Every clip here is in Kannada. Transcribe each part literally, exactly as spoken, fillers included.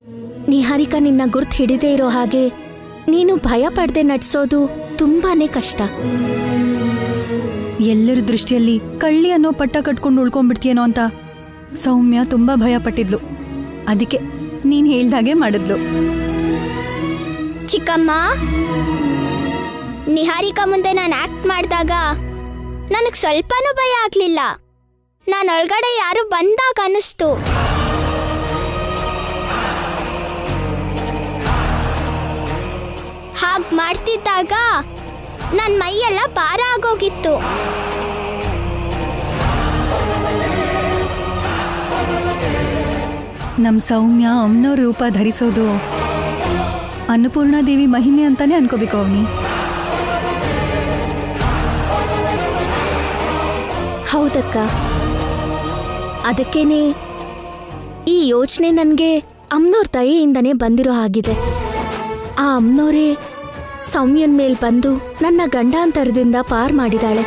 ನಿಹಾರಿಕಾ ನಿನ್ನ ಗುರ್ತು ಹಿಡಿದೇ ಇರೋ ಹಾಗೆ ನೀನು ಭಯ ಪಡದೆ ನಡ್ಸೋದು ತುಂಬಾನೇ ಕಷ್ಟ. ಎಲ್ಲರ ದೃಷ್ಟಿಯಲ್ಲಿ ಕಳ್ಳಿ ಅನ್ನೋ ಪಟ್ಟ ಕಟ್ಕೊಂಡು ಉಳ್ಕೊಂಡ್ಬಿಡ್ತೀಯನೋ ಅಂತ ಸೌಮ್ಯ ತುಂಬಾ ಭಯ ಪಟ್ಟಿದ್ಲು. ಅದಕ್ಕೆ ನೀನ್ ಹೇಳ್ದಾಗೆ ಮಾಡಿದ್ಲು. ಚಿಕ್ಕಮ್ಮ, ನಿಹಾರಿಕಾ ಮುಂದೆ ನಾನು ಆಕ್ಟ್ ಮಾಡಿದಾಗ ನನಗೆ ಸ್ವಲ್ಪನೂ ಭಯ ಆಗ್ಲಿಲ್ಲ. ನಾನು ಒಳಗಡೆ ಯಾರು ಬಂದಾಗ ಅನ್ನಿಸ್ತು. ಹಾಗೆ ಮಾಡ್ತಿದ್ದಾಗ ನನ್ನ ಮೈಯೆಲ್ಲ ಭಾರ ಆಗೋಗಿತ್ತು. ನಮ್ ಸೌಮ್ಯ ಅಮ್ಮನವ್ರ ರೂಪ ಧರಿಸೋದು ಅನ್ನಪೂರ್ಣಾದೇವಿ ಮಹಿಮೆ ಅಂತಾನೆ ಅನ್ಕೋಬೇಕು ಅವನಿ. ಹೌದಕ್ಕ, ಅದಕ್ಕೇನೆ ಈ ಯೋಚನೆ ನನಗೆ ಅಮ್ಮನವ್ರ ದಯೆಯಿಂದನೇ ಬಂದಿರೋ ಹಾಗಿದೆ. ಆ ಅಮ್ಮನವರೇ ಸೌಮ್ಯನ್ ಮೇಲ್ ಬಂದು ನನ್ನ ಗಂಡಾಂತರದಿಂದ ಪಾರ್ ಮಾಡಿದಾಳೆ.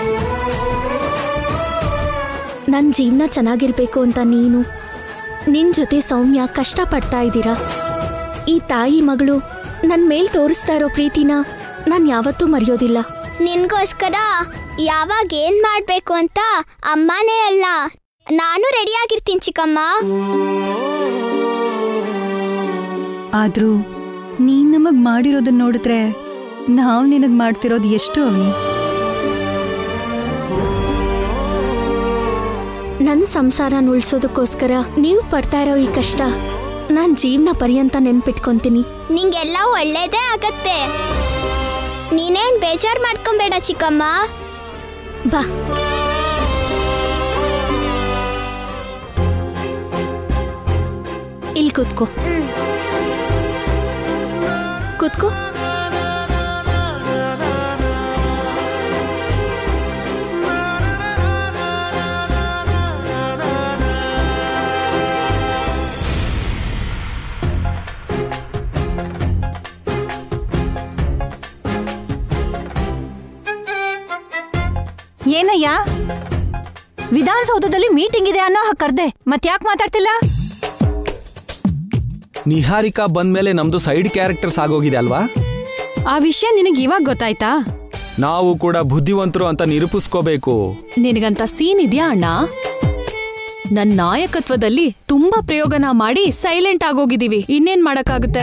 ನನ್ನ ಜೀವನ ಚೆನ್ನಾಗಿರ್ಬೇಕು ಅಂತ ನೀನು ನಿನ್ ಜೊತೆ ಸೌಮ್ಯ ಕಷ್ಟಪಡ್ತಾ ಇದ್ದೀರಾ. ಈ ತಾಯಿ ಮಗಳು ನನ್ನ ಮೇಲ್ ತೋರಿಸ್ತಾ ಇರೋ ಪ್ರೀತಿನ ನಾನು ಯಾವತ್ತೂ ಮರೆಯೋದಿಲ್ಲ. ನಿನ್ಗೋಸ್ಕರ ಯಾವಾಗ ಏನ್ ಮಾಡ್ಬೇಕು ಅಂತ ಅಮ್ಮನೇ ಅಲ್ಲ, ನಾನು ರೆಡಿ ಆಗಿರ್ತೀನಿ ಚಿಕ್ಕಮ್ಮ. ಆದ್ರೂ ನೀನ್ ನಮಗ್ ಮಾಡಿರೋದನ್ನ ನೋಡಿದ್ರೆ ನಾವ್ ನಿನಗ್ ಮಾಡ್ತಿರೋದು ಎಷ್ಟು ಅವನಿ. ನನ್ನ ಸಂಸಾರ ಉಳಿಸೋದಕ್ಕೋಸ್ಕರ ನೀವು ಪಡ್ತಾ ಇರೋ ಈ ಕಷ್ಟ ನಾನು ಜೀವನ ಪರ್ಯಂತ ನೆನ್ಪಿಟ್ಕೊಂತೀನಿ. ನಿಂಗೆಲ್ಲ ಒಳ್ಳೇದೇ ಆಗತ್ತೆ. ನೀನೇನ್ ಬೇಜಾರ್ ಮಾಡ್ಕೊಂಬೇಡ ಚಿಕ್ಕಮ್ಮ. ಬಾ, ಇಲ್ಲಿ ಕೂತ್ಕೋ ಕೂತ್ಕೋ. ಏನಯ್ಯ, ವಿಧಾನಸೌಧದಲ್ಲಿ ಮೀಟಿಂಗ್ ಇದೆ ಅನ್ನೋ ಕರ್ದೆ, ಮತ್ತ್ಯಾಕ್ ಮಾತಾಡ್ತಿಲ್ಲ? ನಿಹಾರಿಕಾ ಬಂದ್ಮೇಲೆ ನಮ್ದು ಸೈಡ್ ಕ್ಯಾರೆಕ್ಟರ್ಸ್ ಆಗೋಗಿದೆ ಅಲ್ವಾ? ಆ ವಿಷಯ ನಿನಗೆ ಇವಾಗ ಗೊತ್ತಾಯ್ತಾ? ನಾವು ಕೂಡ ಬುದ್ಧಿವಂತರು ಅಂತ ನಿರೂಪಿಸ್ಕೋಬೇಕು. ನಿನಗಂತ ಸೀನ್ ಇದೆಯಾ ಅಣ್ಣ? ನನ್ನ ನಾಯಕತ್ವದಲ್ಲಿ ತುಂಬಾ ಪ್ರಯೋಗನ ಮಾಡಿ ಸೈಲೆಂಟ್ ಆಗೋಗಿದೀವಿ. ಇನ್ನೇನ್ ಮಾಡಕ್ಕಾಗುತ್ತೆ?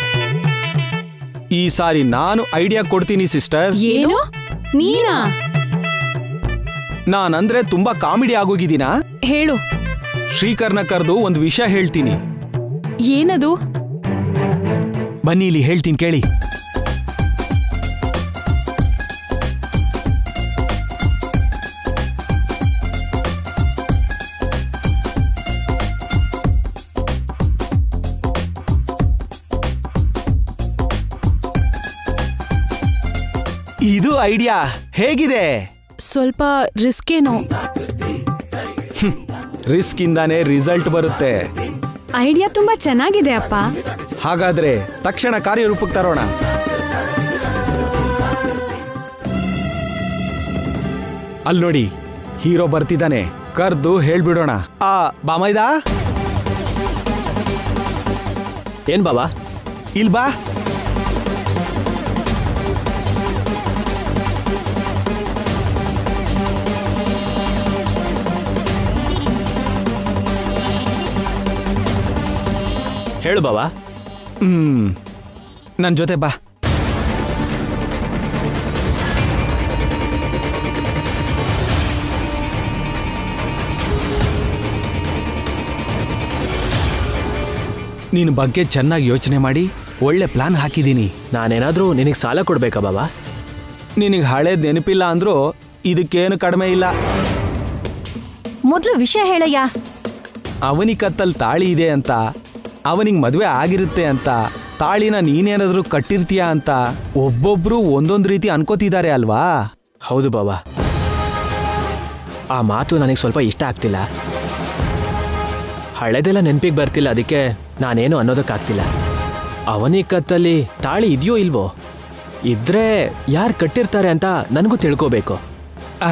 ಈ ಸಾರಿ ನಾನು ಐಡಿಯಾ ಕೊಡ್ತೀನಿ ಸಿಸ್ಟರ್. ಏನು? ನೀನಾ? ನಾನಂದ್ರೆ ತುಂಬಾ ಕಾಮಿಡಿ ಆಗೋಗಿದ್ದೀನಾ? ಹೇಳು. ಶ್ರೀಕರ್ನ ಕರೆದು ಒಂದು ವಿಷಯ ಹೇಳ್ತೀನಿ. ಏನದು? ಬನ್ನಿ ಇಲ್ಲಿ ಹೇಳ್ತೀನಿ ಕೇಳಿ. ಇದು ಐಡಿಯಾ ಹೇಗಿದೆ? ಸ್ವಲ್ಪ ರಿಸ್ಕ್ ಏನೋ. ರಿಸ್ಕ್ ಇಂದಾನೆ ರಿಸಲ್ಟ್ ಬರುತ್ತೆ. ಐಡಿಯಾ ತುಂಬಾ ಚೆನ್ನಾಗಿದೆ ಅಪ್ಪ. ಹಾಗಾದ್ರೆ ತಕ್ಷಣ ಕಾರ್ಯರೂಪಕ್ಕೆ ತರೋಣ. ಅಲ್ಲಿ ನೋಡಿ, ಹೀರೋ ಬರ್ತಿದ್ದಾನೆ. ಕರ್ದು ಹೇಳ್ಬಿಡೋಣ. ಆ ಬಾಮೈದ, ಏನ್ ಬಾಬಾ? ಇಲ್ ಬಾ. ಹೇಳು ಬಾಬಾ. ಹ್ಮ್ ನನ್ ಜೊತೆ ಬಾ. ನಿನ್ ಬಗ್ಗೆ ಚೆನ್ನಾಗಿ ಯೋಚನೆ ಮಾಡಿ ಒಳ್ಳೆ ಪ್ಲಾನ್ ಹಾಕಿದ್ದೀನಿ. ನಾನೇನಾದ್ರೂ ನಿನಗೆ ಸಾಲ ಕೊಡ್ಬೇಕಾ ಬಾಬಾ? ನಿನಗೆ ಹಳೇದ್ ನೆನಪಿಲ್ಲ ಅಂದ್ರೂ ಇದಕ್ಕೇನು ಕಡಿಮೆ ಇಲ್ಲ. ಮೊದ್ಲು ವಿಷಯ ಹೇಳಯ್ಯ. ಅವನಿ ಕತ್ತಲ್ ತಾಳಿ ಇದೆ ಅಂತ, ಅವನಿಗೆ ಮದುವೆ ಆಗಿರುತ್ತೆ ಅಂತ, ತಾಳಿನ ನೀನೇನಾದ್ರೂ ಕಟ್ಟಿರ್ತೀಯ ಅಂತ ಒಬ್ಬೊಬ್ರು ಒಂದೊಂದು ರೀತಿ ಅನ್ಕೋತಿದ್ದಾರೆ ಅಲ್ವಾ? ಹೌದು ಬಾಬಾ, ಆ ಮಾತು ನನಗೆ ಸ್ವಲ್ಪ ಇಷ್ಟ ಆಗ್ತಿಲ್ಲ. ಹಳೆದೆಲ್ಲ ನೆನಪಿಗೆ ಬರ್ತಿಲ್ಲ, ಅದಕ್ಕೆ ನಾನೇನು ಅನ್ನೋದಕ್ಕಾಗ್ತಿಲ್ಲ. ಅವನಿ ಕತ್ತಲ್ಲಿ ತಾಳಿ ಇದೆಯೋ ಇಲ್ವೋ? ಇದ್ರೆ ಯಾರು ಕಟ್ಟಿರ್ತಾರೆ ಅಂತ ನನಗೂ ತಿಳ್ಕೋಬೇಕು. ಆ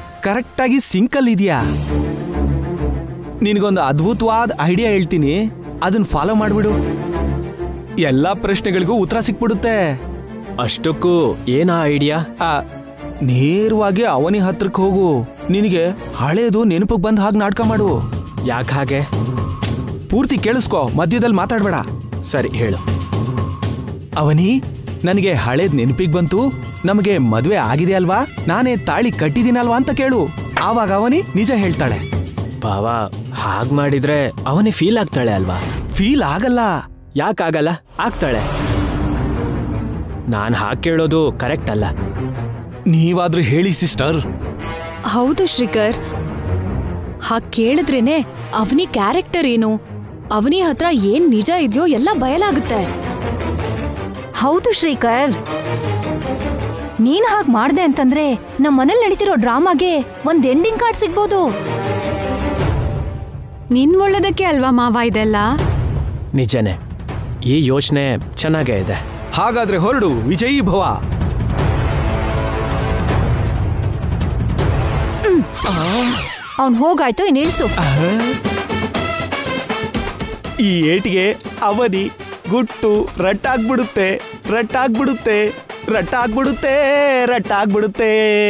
ಕರೆಕ್ಟಾಗಿ ಸಿಂಕಲ್ ಇದೆಯಾ? ನಿನಗೊಂದು ಅದ್ಭುತವಾದ ಐಡಿಯಾ ಹೇಳ್ತೀನಿ, ಅದನ್ನ ಫಾಲೋ ಮಾಡ್ಬಿಡು. ಎಲ್ಲಾ ಪ್ರಶ್ನೆಗಳಿಗೂ ಉತ್ತರ ಸಿಕ್ಬಿಡುತ್ತೆ. ಅಷ್ಟಕ್ಕೂ ಏನಾ ಐಡಿಯಾ? ಆ, ನೇರವಾಗಿ ಅವನಿ ಹತ್ರಕ್ಕೆ ಹೋಗು. ನಿನಗೆ ಹಳೇದು ನೆನಪಿಗೆ ಬಂದ ಹಾಗೆ ನಾಟಕ ಮಾಡು. ಯಾಕೆ ಹಾಗೆ? ಪೂರ್ತಿ ಕೇಳಿಸ್ಕೊ, ಮಧ್ಯದಲ್ಲಿ ಮಾತಾಡ್ಬೇಡ. ಸರಿ ಹೇಳು. ಅವನಿ, ನನಗೆ ಹಳೇದ್ ನೆನಪಿಗೆ ಬಂತು. ನಮಗೆ ಮದ್ವೆ ಆಗಿದೆ ಅಲ್ವಾ, ನಾನೇ ತಾಳಿ ಕಟ್ಟಿದ್ದೀನಲ್ವಾ ಅಂತ ಕೇಳು. ಆವಾಗ ಅವನಿ ನಿಜ ಹೇಳ್ತಾಳೆ. ಬಾವಾ, ಹಾಗ್ ಮಾಡಿದ್ರೆ ಅವನೇ ಫೀಲ್ ಆಗ್ತಾಳೆ ಅಲ್ವಾ? ಫೀಲ್ ಆಗಲ್ಲ. ಯಾಕಾಗಲ್ಲ? ಆಗ್ತಾಳೆ. ನಾನ್ ಹಾಗೆ ಕೇಳೋದು ಕರೆಕ್ಟ್ ಅಲ್ಲ. ನೀವಾದ್ರೂ ಹೇಳಿ ಸಿಸ್ಟರ್. ಹೌದು ಶ್ರೀಕರ್, ಹಾಗ್ ಕೇಳಿದ್ರೇನೆ ಅವನಿ ಕ್ಯಾರೆಕ್ಟರ್ ಏನು, ಅವನಿ ಹತ್ರ ಏನ್ ನಿಜ ಇದೆಯೋ ಎಲ್ಲ ಬಯಲಾಗುತ್ತೆ. ಹೌದು ಶ್ರೀಕರ್, ನೀನ್ ಹಾಗ್ ಮಾಡ್ದೆ ಅಂತಂದ್ರೆ ನಮ್ಮ ಮನೇಲಿ ನಡೀತಿರೋ ಡ್ರಾಮಾಗೆ ಒಂದ್ ಎಂಡಿಂಗ್ ಕಾರ್ಡ್ ಸಿಗ್ಬೋದು. ನಿನ್ ಒಳ್ಳೇದಕ್ಕೆ ಅಲ್ವಾ ಮಾವ ಇದೆಲ್ಲ? ನಿಜನೇ, ಈ ಯೋಚನೆ ಚೆನ್ನಾಗೇ ಇದೆ. ಹಾಗಾದ್ರೆ ಹೊರಡು, ವಿಜಯೀ ಭವ. ಅವ್ನ್ ಹೋಗಾಯ್ತು, ಇನ್ ಇಳ್ಸು. ಈ ಏಟಿಗೆ ಅವನಿ ಗುಟ್ಟು ರಟ್ಟಾಗ್ಬಿಡುತ್ತೆ, ರಟ್ಟಾಗ್ಬಿಡುತ್ತೆ, ರಟ್ಟಾಗ್ಬಿಡುತ್ತೆ, ರಟ್ಟಾಗ್ಬಿಡುತ್ತೆ.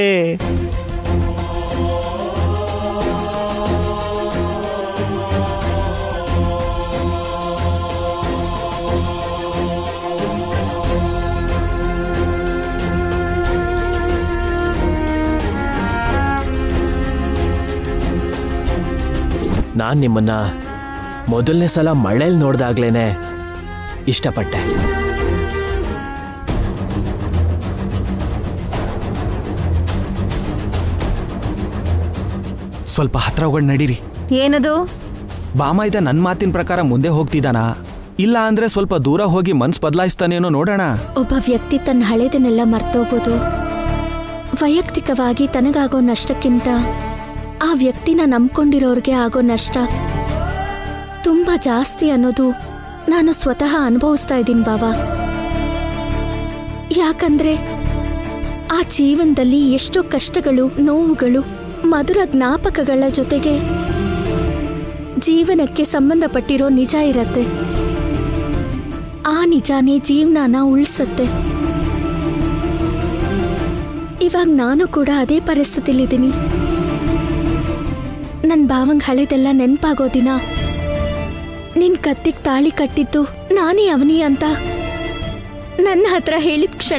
ನಾನ್ ನಿಮ್ಮನ್ನ ಮೊದಲನೇ ಸಲ ಮಳೇಲಿ ನೋಡ್ದಾಗ್ಲೇನೆ ಇಷ್ಟಪಟ್ಟೆ. ಸ್ವಲ್ಪ ಹತ್ರ ಹೋಗಿ ನಡೀರಿ. ಏನದು? ಬಾಮಾಯ್ದ ನನ್ನ ಮಾತಿನ ಪ್ರಕಾರ ಮುಂದೆ ಹೋಗ್ತಿದ್ದಾನ, ಇಲ್ಲ ಅಂದ್ರೆ ಸ್ವಲ್ಪ ದೂರ ಹೋಗಿ ಮನ್ಸ್ ಬದಲಾಯಿಸ್ತಾನೇನೋ ನೋಡೋಣ. ಒಬ್ಬ ವ್ಯಕ್ತಿ ತನ್ನ ಹಳೆದನ್ನೆಲ್ಲ ಮರ್ತೋಗೋದು ವೈಯಕ್ತಿಕವಾಗಿ ತನಗಾಗೋ ನಷ್ಟಕ್ಕಿಂತ ಆ ವ್ಯಕ್ತಿನ ನಂಬ್ಕೊಂಡಿರೋರ್ಗೆ ಆಗೋ ನಷ್ಟ ತುಂಬಾ ಜಾಸ್ತಿ ಅನ್ನೋದು ನಾನು ಸ್ವತಃ ಅನುಭವಿಸ್ತಾ ಇದ್ದೀನಿ ಬಾವಾ. ಯಾಕಂದ್ರೆ ಆ ಜೀವನದಲ್ಲಿ ಎಷ್ಟೋ ಕಷ್ಟಗಳು, ನೋವುಗಳು, ಮಧುರ ಜ್ಞಾಪಕಗಳ ಜೊತೆಗೆ ಜೀವನಕ್ಕೆ ಸಂಬಂಧಪಟ್ಟಿರೋ ನಿಜ ಇರತ್ತೆ. ಆ ನಿಜಾನೇ ಜೀವನನ ಉಳಿಸತ್ತೆ. ಇವಾಗ ನಾನು ಕೂಡ ಅದೇ ಪರಿಸ್ಥಿತಿಲಿದ್ದೀನಿ. ನನ್ನ ಭಾವಂಗ್ ಹಳೆದೆಲ್ಲ ನೆನ್ಪಾಗೋ ದಿನ, ನಿನ್ ಕತ್ತಿಗೆ ತಾಳಿ ಕಟ್ಟಿದ್ದು ನಾನೇ ಅವನಿ ಅಂತ ನನ್ನ ಹತ್ರ ಹೇಳಿದ ಕ್ಷಣ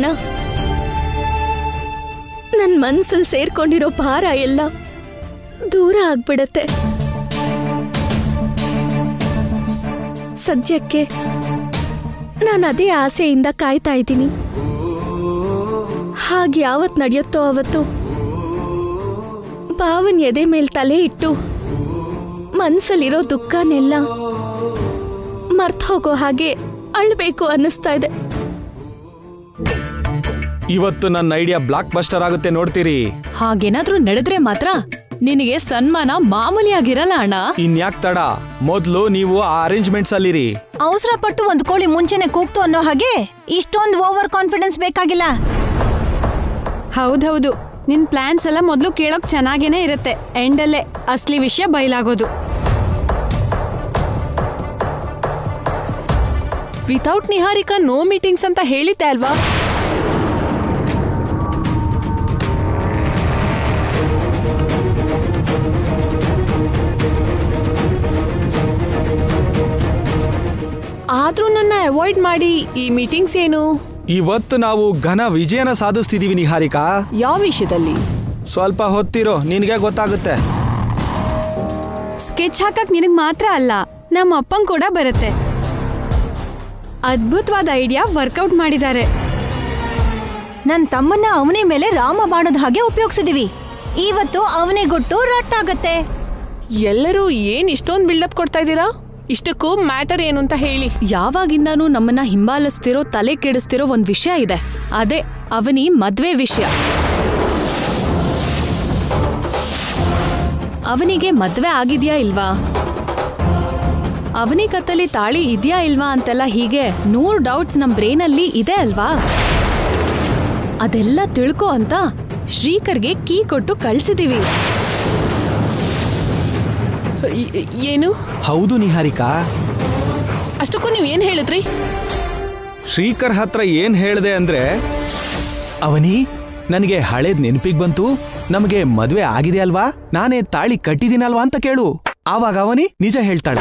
ನನ್ನ ಮನ್ಸಲ್ಲಿ ಸೇರ್ಕೊಂಡಿರೋ ಭಾರ ಎಲ್ಲ ದೂರ ಆಗ್ಬಿಡತ್ತೆ. ಸದ್ಯಕ್ಕೆ ನಾನು ಅದೇ ಆಸೆಯಿಂದ ಕಾಯ್ತಾ ಇದ್ದೀನಿ. ಹಾಗೆ ಯಾವತ್ ನಡೆಯುತ್ತೋ ಅವತ್ತು ಭಾವನ್ ಎದೆ ಮೇಲ್ ತಲೆ ಇಟ್ಟು ಮನ್ಸಲ್ಲಿರೋ ದುಃಖನೆಲ್ಲ ಮರ್ತ್ ಹೋಗೋ ಹಾಗೆ ಅಳ್ಬೇಕು ಅನ್ನಿಸ್ತಾ ಇದೆ. ಇವತ್ತು ನನ್ನ ಐಡಿಯಾ ಬ್ಲಾಕ್ ಬಸ್ಟರ್ ಆಗುತ್ತೆ, ನೋಡ್ತೀರಿ. ಹಾಗೇನಾದ್ರೂ ನಡೆದ್ರೆ ಮಾತ್ರ ನಿನಗೆ ಸನ್ಮಾನ ಮಾಮೂಲಿಯಾಗಿರಲ್ಲ ಅಣ್ಣ. ಇನ್ಯಾಕ್ ತಡ, ಮೊದ್ಲು ನೀವು ಆ ಅರೇಂಜ್ಮೆಂಟ್ಸ್ ಅಲ್ಲಿರಿ. ಅವಸರ ಪಟ್ಟು ಒಂದ್ ಕೋಳಿ ಮುಂಚೆನೆ ಕೂಗ್ತು ಅನ್ನೋ ಹಾಗೆ ಇಷ್ಟೊಂದು ಓವರ್ ಕಾನ್ಫಿಡೆನ್ಸ್ ಬೇಕಾಗಿಲ್ಲ. ಹೌದೌದು, ನಿನ್ ಪ್ಲಾನ್ಸ್ ಎಲ್ಲ ಮೊದಲು ಕೇಳೋಕ್ ಚೆನ್ನಾಗೇನೆ ಇರುತ್ತೆ, ಎಂಡಲ್ಲೇ ಅಸ್ಲಿ ವಿಷಯ ಬಯಲಾಗೋದು. ವಿತೌಟ್ ನಿಹಾರಿಕಾ ನೋ ಮೀಟಿಂಗ್ಸ್ ಅಂತ ಹೇಳಿದ್ದೆ ಅಲ್ವಾ? ಆದ್ರೂ ನನ್ನ ಅವಾಯ್ಡ್ ಮಾಡಿ ಈ ಮೀಟಿಂಗ್ಸ್ ಏನು? ಇವತ್ತು ನಾವು ಘನ ವಿಜಯನ ಸಾಧಿಸ್ತಿದೀವಿ ನಿಹಾರಿಕಾ. ಯಾವ ವಿಷಯದಲ್ಲಿ? ಸ್ವಲ್ಪ ಹೊತ್ತಿರೋ, ನಿನಗೆ ಗೊತ್ತಾಗುತ್ತೆ. ಸ್ಕೆಚ್ ಹಾಕಕ್ ನಿನಗ್ ಮಾತ್ರ ಅಲ್ಲ, ನಮ್ಮ ಅಪ್ಪಂಗ್ ಕೂಡ ಬರುತ್ತೆ. ಅದ್ಭುತವಾದ ಐಡಿಯಾ ವರ್ಕೌಟ್ ಮಾಡಿದ್ದಾರೆ. ನನ್ ತಮ್ಮನ್ನ ಅವನಿ ಮೇಲೆ ರಾಮ ಬಾಣದ ಹಾಗೆ ಉಪಯೋಗಿಸಿದೀವಿ. ಇವತ್ತು ಅವನಿ ಗುಟ್ಟು ರಟ್ಟಾಗತ್ತೆ. ಎಲ್ಲರೂ ಏನ್ ಇಷ್ಟೊಂದು ಬಿಲ್ಡಪ್ ಕೊಡ್ತಾ ಇದ್ದೀರಾ? ಇಷ್ಟಕ್ಕೂ ಮ್ಯಾಟರ್ ಏನು ಅಂತ ಹೇಳಿ. ಯಾವಾಗಿಂದಾನೂ ನಮ್ಮನ್ನ ಹಿಂಬಾಲಿಸ್ತಿರೋ, ತಲೆ ಕೆಡಿಸ್ತಿರೋ ಒಂದ್ ವಿಷಯ ಇದೆ. ಅದೇ ಅವನಿ ಮದ್ವೆ ವಿಷಯ. ಅವನಿಗೆ ಮದ್ವೆ ಆಗಿದ್ಯಾ ಇಲ್ವಾ, ಅವನಿ ಕತ್ತಲ್ಲಿ ತಾಳಿ ಇದ್ಯಾ ಇಲ್ವಾ ಅಂತೆಲ್ಲ ಹೀಗೆ ನೂರು ಡೌಟ್ಸ್ ನಮ್ ಬ್ರೇನಲ್ಲಿ ಇದೆ ಅಲ್ವಾ. ಅದೆಲ್ಲ ತಿಳ್ಕೊ ಅಂತ ಶ್ರೀಕರ್ಗೆ ಕೀ ಕೊಟ್ಟು ಕಳ್ಸಿದೀವಿ. ಏನು? ಹೌದು ನಿಹಾರಿಕಾ, ಅಷ್ಟಕ್ಕೂ ನೀವು ಏನ್ ಹೇಳಿದ್ರಿ? ಶ್ರೀಕರ್ ಹತ್ರ ಏನ್ ಹೇಳ್ದೆ ಅಂದ್ರೆ, ಅವನಿ ನನಗೆ ಹಳೇದ್ ನೆನಪಿಗೆ ಬಂತು, ನಮಗೆ ಮದ್ವೆ ಆಗಿದೆ ಅಲ್ವಾ, ನಾನೇ ತಾಳಿ ಕಟ್ಟಿದ್ದೀನಲ್ವಾ ಅಂತ ಕೇಳು. ಆವಾಗ ಅವನಿ ನಿಜ ಹೇಳ್ತಾಳೆ.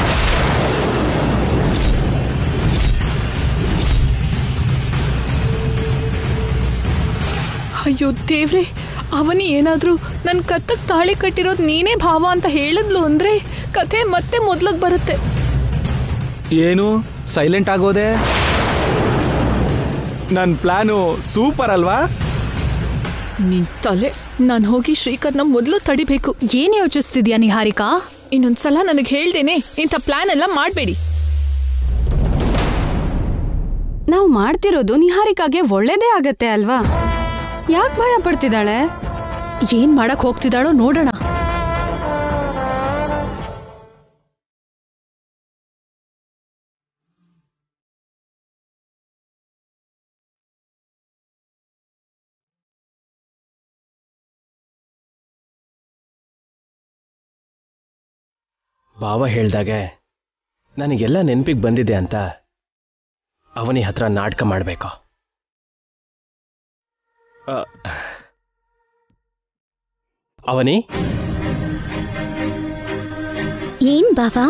ಅಯ್ಯೋ ದೇವ್ರೆ, ಅವನಿ ಏನಾದ್ರೂ ನನ್ ಕತ್ತಕ್ ತಾಳಿ ಕಟ್ಟಿರೋದ್ ನೀನೇ ಭಾವ ಅಂತ ಹೇಳಿದ್ಲು ಅಂದ್ರೆ ಕಥೆ ಮತ್ತೆ ಮೊದ್ಲಗ್ ಬರುತ್ತೆ. ಏನು ಸೈಲೆಂಟ್ ಆಗೋದೆ? ನನ್ ಪ್ಲಾನು ಸೂಪರ್ ಅಲ್ವಾ? ನಿನ್ ತಲೆ, ನಾನ್ ಹೋಗಿ ಶ್ರೀಕರ್ನ ಮೊದ್ಲು ತಡಿಬೇಕು. ಏನ್ ಯೋಚಿಸ್ತಿದ್ಯಾ ನಿಹಾರಿಕಾ? ಇನ್ನೊಂದ್ಸಲ ನನಗೆ ಹೇಳ್ದೇನೆ ಇಂಥ ಪ್ಲಾನ್ ಎಲ್ಲ ಮಾಡ್ಬೇಡಿ. ನಾವು ಮಾಡ್ತಿರೋದು ನಿಹಾರಿಕಾಗೆ ಒಳ್ಳೇದೇ ಆಗತ್ತೆ ಅಲ್ವಾ? ಯಾಕೆ ಭಯ ಪಡ್ತಿದ್ದಾಳೆ? ಏನ್ ಮಾಡಕ್ ಹೋಗ್ತಿದ್ದಾಳೋ ನೋಡೋಣ. ಬಾವ ಹೇಳ್ದಾಗೆ ನನಗೆಲ್ಲ ನೆನಪಿಗೆ ಬಂದಿದೆ ಅಂತ ಅವನಿ ಹತ್ರ ನಾಟಕ ಮಾಡಬೇಕು. ಅವನಿ, ಏನ್ ಬಾವಾ?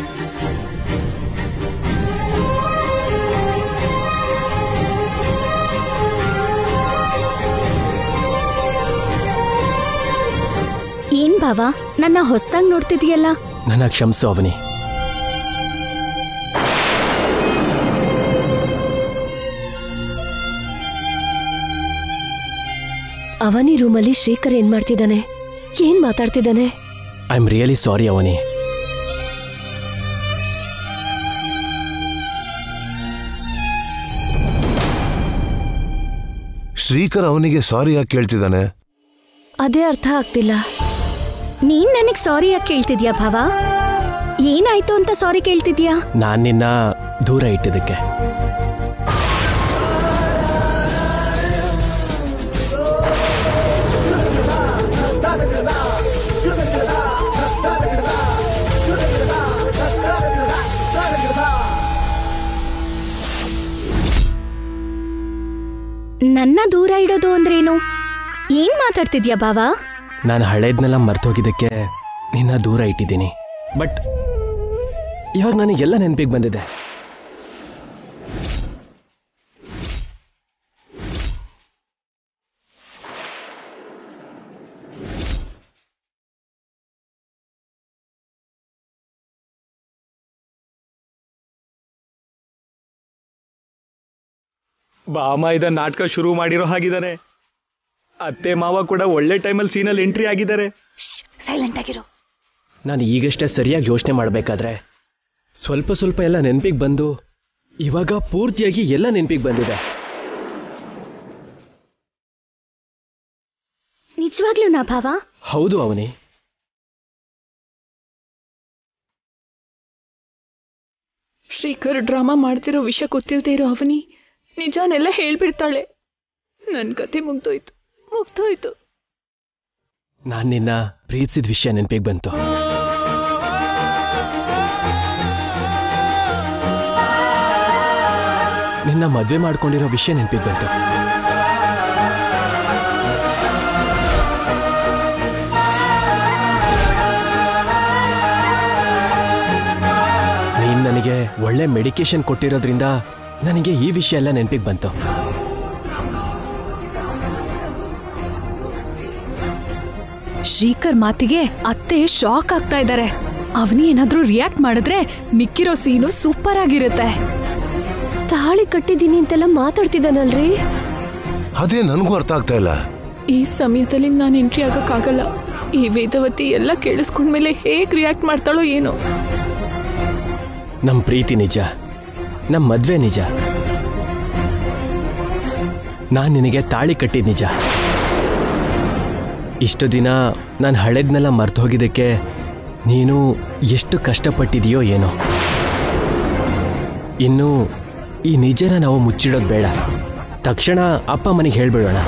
ಏನ್ ಬಾವಾ, ನನ್ನ ಹೊಸ್ದಾಗ್ ನೋಡ್ತಿದ್ಯಲ್ಲ? ನನ್ನ ಕ್ಷಮಿಸು ಅವನಿ. ಅವನಿ ರೂಮಲ್ಲಿ ಶ್ರೀಕರ್ ಏನ್ ಮಾಡ್ತಿದ್ದಾನೆ? ಏನ್ ಮಾತಾಡ್ತಿದ್ದಾನೆ? I am really sorry Avani. Shrikar ಅವನಿಗೆ ಸಾರಿ ಯಾಕೆ ಕೇಳ್ತಿದ್ದಾನೆ? ಅದೇ ಅರ್ಥ ಆಗ್ತಿಲ್ಲ. ನೀನ್ ನನಗ್ ಸಾರಿ ಯಾಕೆ ಕೇಳ್ತಿದ್ಯಾ ಭಾವ? ಏನಾಯ್ತು ಅಂತ ಸಾರಿ ಕೇಳ್ತಿದ್ಯಾ? ನಾನ್ ನಿನ್ನ ದೂರ ಇಟ್ಟಿದ್ದಕ್ಕೆ. ನನ್ನ ದೂರ ಇಡೋದು ಅಂದ್ರೇನು? ಏನ್ ಮಾತಾಡ್ತಿದ್ಯಾ ಬಾವ? ನಾನು ಹಳೇದ್ನೆಲ್ಲ ಮರ್ತೋಗಿದ್ದಕ್ಕೆ ನಿನ್ನ ದೂರ ಇಟ್ಟಿದ್ದೀನಿ. ಬಟ್ ಇವಾಗ ನನಗೆಲ್ಲ ನೆನಪಿಗೆ ಬಂದಿದೆ. ಬಾಮ ಇದ ನಾಟಕ ಶುರು ಮಾಡಿರೋ ಹಾಗಿದ್ದಾರೆ. ಅತ್ತೆ ಮಾವ ಕೂಡ ಒಳ್ಳೆ ಟೈಮಲ್ಲಿ ಸೀನಲ್ಲಿ ಎಂಟ್ರಿ ಆಗಿದ್ದಾರೆ. ಸೈಲೆಂಟ್ ಆಗಿರೋ. ನಾನು ಈಗಷ್ಟೇ ಸರಿಯಾಗಿ ಯೋಚನೆ ಮಾಡಬೇಕಾದ್ರೆ ಸ್ವಲ್ಪ ಸ್ವಲ್ಪ ಎಲ್ಲ ನೆನಪಿಗೆ ಬಂದು ಇವಾಗ ಪೂರ್ತಿಯಾಗಿ ಎಲ್ಲ ನೆನಪಿಗೆ ಬಂದಿದೆ. ನಿಜವಾಗ್ಲೂ ನಾ ಭಾವ? ಹೌದು ಅವನಿ. ಶ್ರೀಕರ್ ಡ್ರಾಮಾ ಮಾಡ್ತಿರೋ ವಿಷಯ ಗೊತ್ತಿಲ್ಲದೆ ಇರೋ ಅವನಿ ನಿಜಾನೆಲ್ಲ ಹೇಳ್ಬಿಡ್ತಾಳೆ. ನನ್ ಕತೆ ಮುಗ್ದೋಯ್ತು ಮುಗ್ದೋಯ್ತು. ನಾನು ನಿನ್ನ ಪ್ರೀತಿಸಿದ ವಿಷಯ ನೆನಪಿಗೆ ಬಂತು. ನಿನ್ನ ಮದುವೆ ಮಾಡ್ಕೊಂಡಿರೋ ವಿಷಯ ನೆನಪಿಗೆ ಬಂತು. ನೀನ್ ನನಗೆ ಒಳ್ಳೆ ಮೆಡಿಕೇಶನ್ ಕೊಟ್ಟಿರೋದ್ರಿಂದ ನನಗೆ ಈ ವಿಷಯ ಎಲ್ಲ ನೆನಪಿಗೆ ಬಂತು. ಶ್ರೀಕರ್ ಮಾತಿಗೆ ಅತ್ತೆ ಶಾಕ್ ಆಗ್ತಾ ಇದ್ದಾರೆ. ಅವನಿ ಏನಾದ್ರೂ ರಿಯಾಕ್ಟ್ ಮಾಡಿದ್ರೆ ಮಿಕ್ಕಿರೋ ಸೀನು ಸೂಪರ್ ಆಗಿರುತ್ತೆ. ತಾಳಿ ಕಟ್ಟಿದ್ದೀನಿ ಅಂತೆಲ್ಲ ಮಾತಾಡ್ತಿದ್ದಾನಲ್ರಿ. ಅದೇ ನನಗೂ ಅರ್ಥ ಆಗ್ತಾ ಇಲ್ಲ. ಈ ಸಮಯದಲ್ಲಿ ನಾನು ಎಂಟ್ರಿ ಆಗಕ್ಕಾಗಲ್ಲ. ಈ ವೇದವತಿ ಎಲ್ಲ ಕೇಳಿಸ್ಕೊಂಡ್ಮೇಲೆ ಹೇಗ್ ರಿಯಾಕ್ಟ್ ಮಾಡ್ತಾಳೋ ಏನೋ. ನಮ್ ಪ್ರೀತಿ ನಿಜ, ನಮ್ ಮದ್ವೆ ನಿಜ, ನಾನ್ ನಿನಗೆ ತಾಳಿ ಕಟ್ಟಿದ್ ನಿಜ. ಇಷ್ಟು ದಿನ ನಾನು ಹಳೆದ್ನೆಲ್ಲ ಮರ್ತು ಹೋಗಿದ್ದಕ್ಕೆ ನೀನು ಎಷ್ಟು ಕಷ್ಟಪಟ್ಟಿದೆಯೋ ಏನೋ. ಇನ್ನು ಈ ನಿಜನ ನಾವು ಮುಚ್ಚಿಡೋದು ಬೇಡ. ತಕ್ಷಣ ಅಪ್ಪ ಮನೆಗೆ ಹೇಳ್ಬಿಡೋಣ.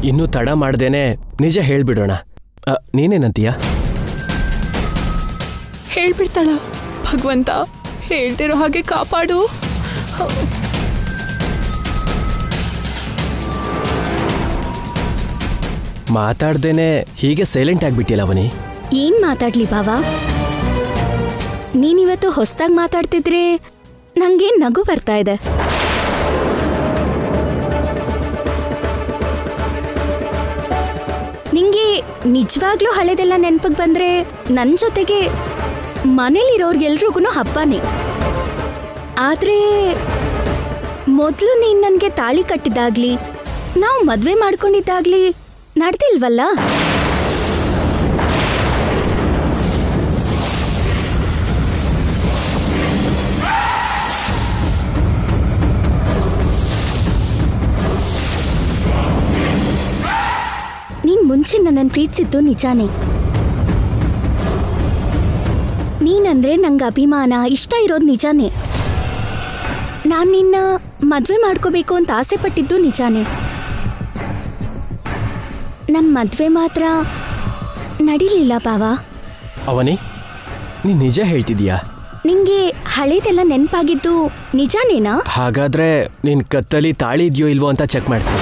ಇನ್ನೂ ತಡ ಮಾಡ್ದೇನೆ ನಿಜ ಹೇಳ್ಬಿಡೋಣ. ನೀನೇನಂತೀಯ? ಹೇಳ್ಬಿಡ್ತಾಳ? ಭಗವಂತ, ಹೇಳ್ತಿರೋ ಹಾಗೆ ಕಾಪಾಡು. ಮಾತಾಡ್ದೇನೆ ಹೀಗೆ ಸೈಲೆಂಟ್ ಆಗ್ಬಿಟ್ಟಿಲ್ಲ ಅವನಿ. ಏನ್ ಮಾತಾಡ್ಲಿ ಬಾವಾ? ನೀನಿವತ್ತು ಹೊಸ್ದಾಗಿ ಮಾತಾಡ್ತಿದ್ರೆ ನಂಗೇನ್ ನಗು ಬರ್ತಾ ಇದೆ. ನಿಂಗೆ ನಿಜವಾಗ್ಲೂ ಹಳೆದೆಲ್ಲ ನೆನ್ಪಿಗೆ ಬಂದ್ರೆ ನನ್ ಜೊತೆಗೆ ಮನೇಲಿರೋರ್ಗೆಲ್ರಿಗೂ ಹಬ್ಬನೇ. ಆದ್ರೆ ಮೊದಲು ನೀನ್ ನನ್ಗೆ ತಾಳಿ ಕಟ್ಟಿದಾಗ್ಲಿ ನಾವು ಮದ್ವೆ ಮಾಡ್ಕೊಂಡಿದ್ದಾಗ್ಲಿ ನಡ್ದಿಲ್ವಲ್ಲ? ನೀನ್ ಮುಂಚೆ ನನ್ನನ್ನು ಪ್ರೀತಿಸಿದ್ದು ನಿಜಾನೇ. ನೀನಂದ್ರೆ ನಂಗೆ ಅಭಿಮಾನ, ಇಷ್ಟ ಇರೋದು ನಿಜಾನೇ. ನಾನು ನಿನ್ನ ಮದ್ವೆ ಮಾಡ್ಕೋಬೇಕು ಅಂತ ಆಸೆ ಪಟ್ಟಿದ್ದು ನಿಜಾನೇ. ನಮ್ಮ ಮದ್ವೆ ಮಾತ್ರ ನಡೀಲಿಲ್ಲ ಬಾವಾ. ಅವನಿ, ನೀನ್ ನಿಜ ಹೇಳ್ತಿದೀಯಾ? ನಿಂಗೆ ಹಳೇದೆಲ್ಲ ನೆನ್ಪಾಗಿದ್ದು ನಿಜಾನೇನಾ? ಹಾಗಾದ್ರೆ ನಿನ್ ಕತ್ತಲ್ಲಿ ತಾಳಿ ಇದೆಯೋ ಇಲ್ವೋ ಅಂತ ಚೆಕ್ ಮಾಡ್ತೀನಿ.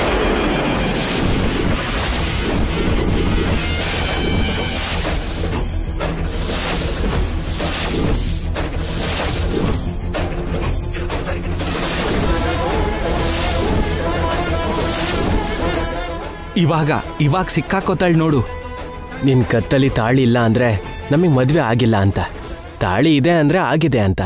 ಇವಾಗ ಇವಾಗ ಸಿಕ್ಕಾಕೋತಾಳ್ ನೋಡು. ನಿನ್ ಕತ್ತಲ್ಲಿ ತಾಳಿ ಇಲ್ಲ ಅಂದ್ರೆ ನಮಗ್ ಮದ್ವೆ ಆಗಿಲ್ಲ ಅಂತ, ತಾಳಿ ಇದೆ ಅಂದ್ರೆ ಆಗಿದೆ ಅಂತ.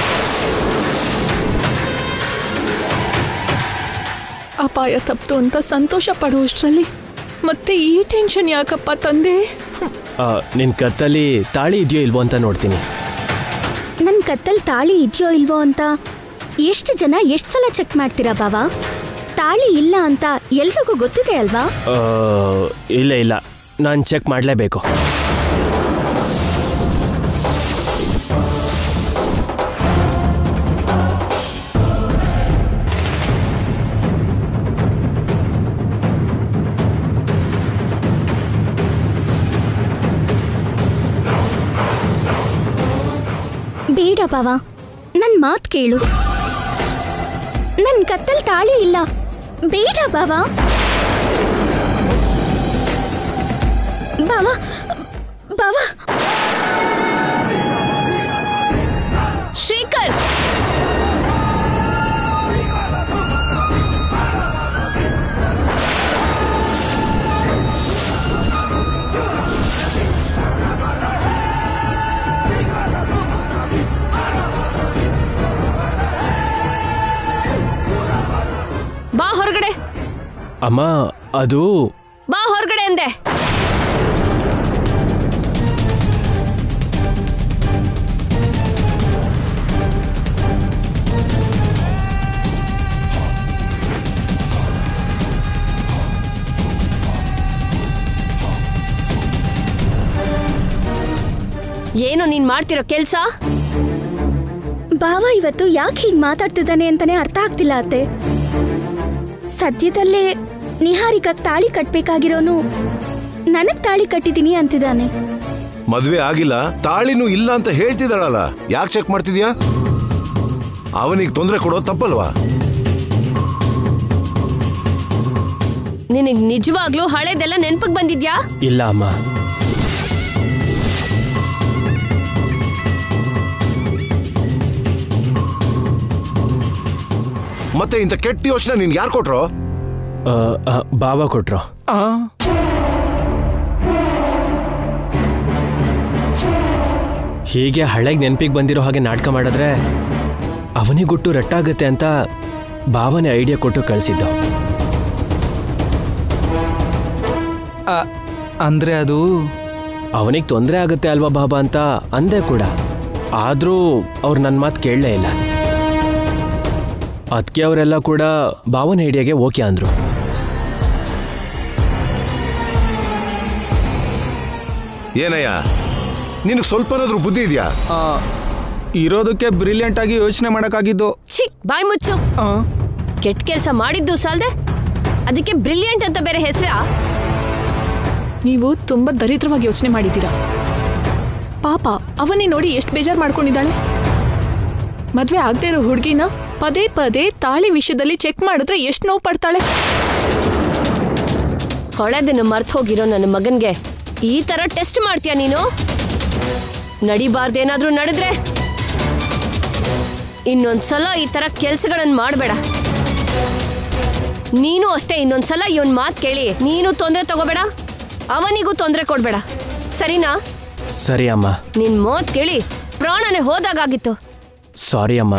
ಅಪಾಯ ತಪ್ತು ಅಂತ ಸಂತೋಷ ಪಡುವಷ್ಟರಲ್ಲಿ ಮತ್ತೆ ಈ ಟೆನ್ಷನ್ ಯಾಕಪ್ಪ ತಂದೆ? ನಿನ್ ಕತ್ತಲ್ಲಿ ತಾಳಿ ಇದೆಯೋ ಇಲ್ವೋ ಅಂತ ನೋಡ್ತೀನಿ. ನನ್ ಕತ್ತಲ್ ತಾಳಿ ಇದೆಯೋ ಇಲ್ವೋ ಅಂತ ಎಷ್ಟು ಜನ ಎಷ್ಟು ಸಲ ಚೆಕ್ ಮಾಡ್ತೀರಾ ಬಾವಾ? ತಾಳಿ ಇಲ್ಲ ಅಂತ ಎಲ್ರಿಗೂ ಗೊತ್ತಿದೆ ಅಲ್ವಾ? ಇಲ್ಲ ಇಲ್ಲ, ನಾನು ಚೆಕ್ ಮಾಡಲೇಬೇಕು. ಬೇಡ ಬಾವಾ, ನನ್ ಮಾತ್ ಕೇಳು. ನನ್ ಕತ್ತಲ್ ತಾಳಿ ಇಲ್ಲ. ಬೇಡ ಬಾವಾ. ಬಾವಾ ಬಾವಾ ಶ್ರೀಕರ್, ಬಾ ಹೊರಗಡೆ. ಅಮ್ಮ, ಅದು ಬಾ ಹೊರಗಡೆ ಅಂದೆ. ಏನು ನೀನ್ ಮಾಡ್ತಿರೋ ಕೆಲ್ಸ? ಬಾವಾ ಇವತ್ತು ಯಾಕೆ ಹೀಗೆ ಮಾತಾಡ್ತಿದ್ದಾನೆ ಅಂತಾನೆ ಅರ್ಥ ಆಗ್ತಿಲ್ಲ ಅತ್ತೆ. ಸದ್ಯದಲ್ಲೇ ನಿಹಾರಿಕಾಗ್ ತಾಳಿ ಕಟ್ಬೇಕಾಗಿರೋನು ನನಗ್ ತಾಳಿ ಕಟ್ಟಿದೀನಿ ಅಂತಿದ್ದಾನೆ. ಮದ್ವೆ ಆಗಿಲ್ಲ, ತಾಳಿನೂ ಇಲ್ಲ ಅಂತ ಹೇಳ್ತಿದ್ದಾಳಲ್ಲ, ಯಾಕೆ ಚೆಕ್ ಮಾಡ್ತಿದ್ಯಾ? ಅವನಿಗೆ ತೊಂದರೆ ಕೊಡೋದು ತಪ್ಪಲ್ವಾ? ನಿನಗ್ ನಿಜವಾಗ್ಲೂ ಹಳೇದೆಲ್ಲ ನೆನ್ಪಕ್ ಬಂದಿದ್ಯಾ? ಇಲ್ಲ ಅಮ್ಮ. ಮತ್ತೆ ಇಂಥ ಕೆಟ್ಟ ಯೋಚನೆ ನಿನ್ಗೆ ಯಾರು ಕೊಟ್ರು? ಬಾಬಾ ಕೊಟ್ರು. ಹೀಗೆ ಹಳೆಗೆ ನೆನಪಿಗೆ ಬಂದಿರೋ ಹಾಗೆ ನಾಟಕ ಮಾಡಿದ್ರೆ ಅವನಿಗೊಟ್ಟು ರಟ್ಟಾಗತ್ತೆ ಅಂತ ಬಾವನೇ ಐಡಿಯಾ ಕೊಟ್ಟು ಕಳಿಸಿದ್ದು. ಅಂದ್ರೆ ಅದು ಅವನಿಗೆ ತೊಂದರೆ ಆಗುತ್ತೆ ಅಲ್ವಾ ಬಾಬಾ ಅಂತ ಅಂದೆ ಕೂಡ. ಆದ್ರೂ ಅವ್ರು ನನ್ನ ಮಾತು ಕೇಳಲೇ ಇಲ್ಲ. ಅದಕ್ಕೆ ಅವರೆಲ್ಲ ಕೂಡ ಬಾವನ ಐಡಿಯಾಗೆ ಓಕೆ ಅಂದ್ರು. ಏನಯ್ಯ, ನಿನಗೆ ಸ್ವಲ್ಪನಾದ್ರೂ ಬುದ್ಧಿ ಇದೆಯಾ? ಇರೋದಕ್ಕೆ ಬ್ರಿಲಿಯಂಟ್ ಆಗಿ ಯೋಚನೆ ಮಾಡಕ್ಕಾಗಿದ್ದು. ಛೀ, ಬಾಯ್ ಮುಚ್ಚು. ಕೆಟ್ಟ ಕೆಲಸ ಮಾಡಿದ್ದು ಸಾಲ್ದೆ ಅದಕ್ಕೆ ಬ್ರಿಲಿಯಂಟ್ ಅಂತ ಬೇರೆ ಹೆಸರಾ? ನೀವು ತುಂಬಾ ದರಿದ್ರವಾಗಿ ಯೋಚನೆ ಮಾಡಿದ್ದೀರಾ. ಪಾಪ ಅವನೇ ನೋಡಿ ಎಷ್ಟು ಬೇಜಾರು ಮಾಡ್ಕೊಂಡಿದ್ದಾಳೆ. ಮದ್ವೆ ಆಗದೆ ಇರೋ ಹುಡುಗಿನ ಪದೇ ಪದೇ ತಾಳಿ ವಿಷಯದಲ್ಲಿ ಚೆಕ್ ಮಾಡಿದ್ರೆ ಎಷ್ಟು ನೋವು ಪಡ್ತಾಳೆ. ಹೊಳೆದನ್ನು ಮರ್ತು ಹೋಗಿರೋ ನನ್ನ ಮಗನ್ಗೆ ಈ ತರ ಟೆಸ್ಟ್ ಮಾಡ್ತೀಯ ನೀನು? ನಡಿಬಾರ್ದೇನಾದ್ರೂ ನಡೆದ್ರೆ ಇನ್ನೊಂದ್ಸಲ ಈ ತರ ಕೆಲ್ಸಗಳನ್ನ ಮಾಡಬೇಡ. ನೀನು ಅಷ್ಟೇ, ಇನ್ನೊಂದ್ಸಲ ಇವನ್ ಮಾತ್ ಕೇಳಿ ನೀನು ತೊಂದರೆ ತಗೋಬೇಡ, ಅವನಿಗೂ ತೊಂದರೆ ಕೊಡ್ಬೇಡ, ಸರಿನಾ? ಸರಿ ಅಮ್ಮ. ನಿನ್ ಮಾತ್ ಕೇಳಿ ಪ್ರಾಣನೇ ಹೋದಾಗಿತ್ತು. ಸಾರಿ ಅಮ್ಮ.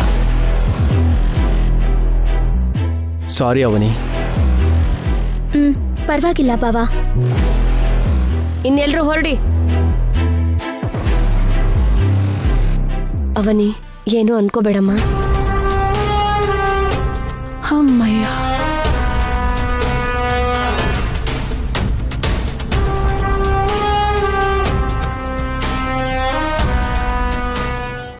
ಸಾರಿ ಅವನಿ. ಹ್ಮ್ ಪರವಾಗಿಲ್ಲ ಬಾವಾ. ಇನ್ನೆಲ್ರೂ ಹೊರಡಿ. ಅವನಿ, ಏನು ಅನ್ಕೋಬೇಡಮ್ಮ. ಅಮ್ಮಯ್ಯ.